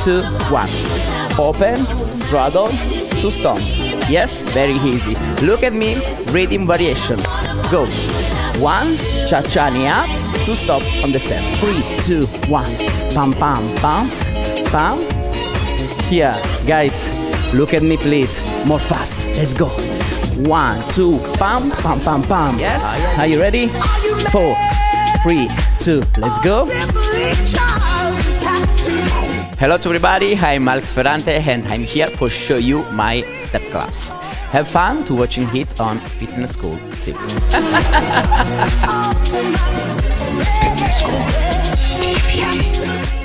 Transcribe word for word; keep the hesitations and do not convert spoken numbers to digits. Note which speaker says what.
Speaker 1: two, one. Open, straddle, two stomp. Yes, very easy. Look at me, rhythm variation. Go. One, cha-cha knee up, two stop on the step. Three, two, one. Pam, pam, pam, pam. Here, guys, look at me, please. More fast. Let's go. One, two, pam, pam, pam, pam. Yes. Are you ready? Four, three, two. Let's go. Hello to everybody. I'm Alex Ferrante, and I'm here for show you my step class. Have fun to watching it on Fitness School T V.
Speaker 2: Fitness School T V.